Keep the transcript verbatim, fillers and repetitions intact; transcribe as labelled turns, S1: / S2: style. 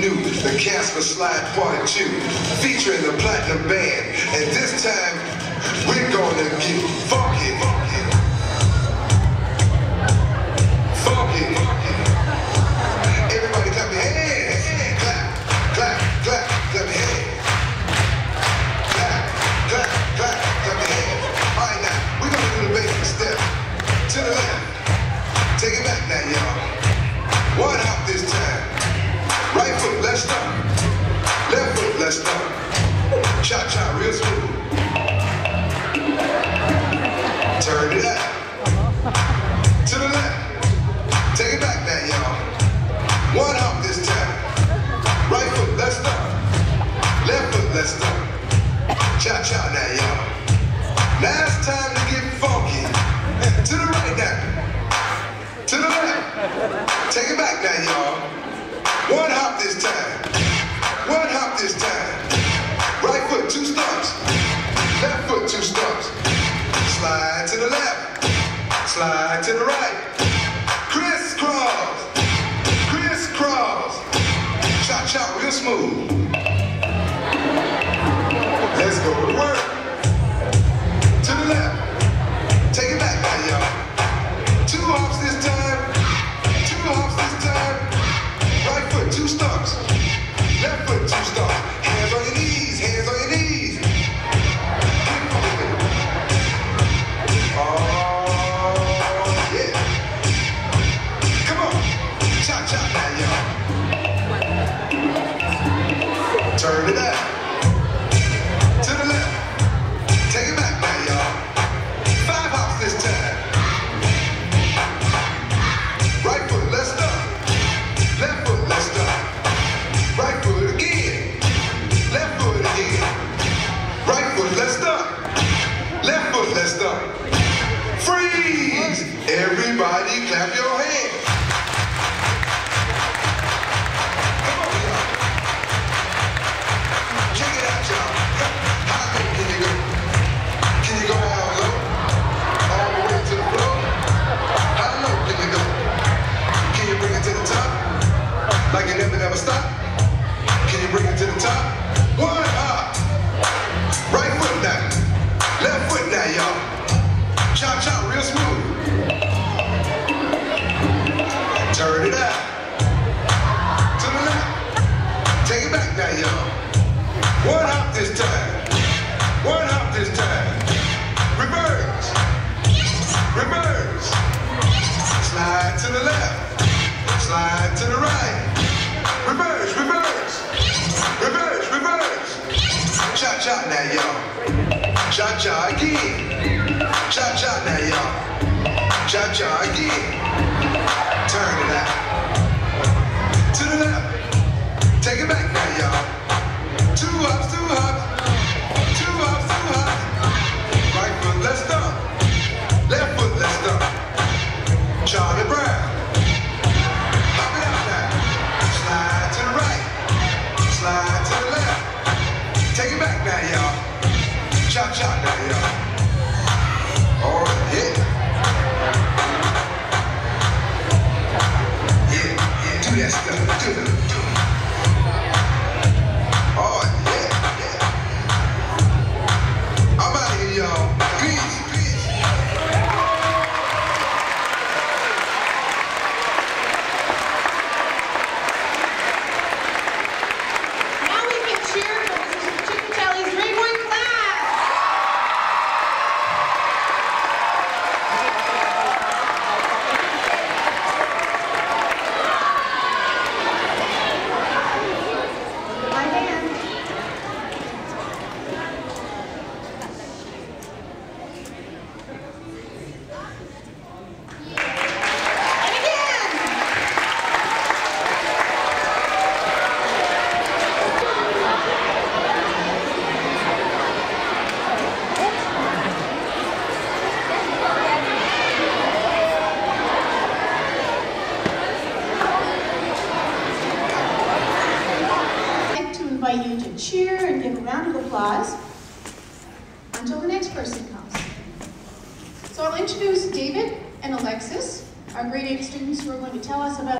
S1: you the Casper Slide Part two, featuring the Platinum Band. And this time, we're gonna get funky. Funky. Everybody clap your hands. Clap, clap, clap, clap your hands. Clap, clap, clap, clap your hands. All right, now, we're gonna do the basic step. To the left. Take it back now, y'all. One hop this time. Right foot, let's start. Left foot, let's start. Cha-cha, real smooth. Turn it out. To the left. Take it back now, y'all. One hop this time. Right foot, let's start. Left foot, let's start. Cha-cha now, y'all. Now it's time to get funky. To the right now. To the left. Take it back now, y'all. One hop this time. One hop this time. Right foot, two stumps. Left foot, two stumps. Slide to the left. Slide to the right. Crisscross. Crisscross. Cha-cha, real smooth. Let's go to work. To the left. Take it back now, y'all. Two hops this time. Two hops this time. Right foot, two stumps. Left foot, two stumps. Hands on your knees. Hands on your knees. Oh, yeah. Come on. Cha-cha now, y'all. Turn it out. To the left. Take it back now, y'all. Five hops this time. Right foot, let's start. Left foot, let's start. Right foot again. Left foot again. Right foot, let's start. Left foot, let's start. Freeze! Everybody clap your hands. Come on, y'all. Check it out, y'all. How low can you go? Can you go how low? All the way to the floor? How low can you go? Can you bring it to the top? Like you never, never stop? Can you bring it to the top? One hop. Right foot now. Left foot now, y'all. Cha-cha, real smooth. Turn it out. To the left. Take it back now, y'all. One hop this time. One hop this time. Reverse. Reverse. Slide to the left. Slide to the right. Reverse, reverse. Reverse, reverse. Cha-cha now, y'all. Cha-cha again. Cha-cha now, y'all. Cha-cha again. Turn it out. To the left. Take it back now, y'all. Two hops, two hops. Two hops, two hops. Right foot, let's start. Left foot, let's start. Charlie Brown. Hop it out now. Slide to the right. Slide to the left. Take it back now, y'all. Cha-cha now, y'all. Oh, yeah. Yeah, yeah. Do that stuff. Do it. Do it. Oh, yeah, yeah. I'm out of here, y'all. Peace, peace.
S2: Now we can cheer for Mister Chickatelli's Rayborn class. My hand. And again. I'd like to invite you to cheer and give a round of applause until the next person comes. So I'll introduce David and Alexis, our grade eight students who are going to tell us about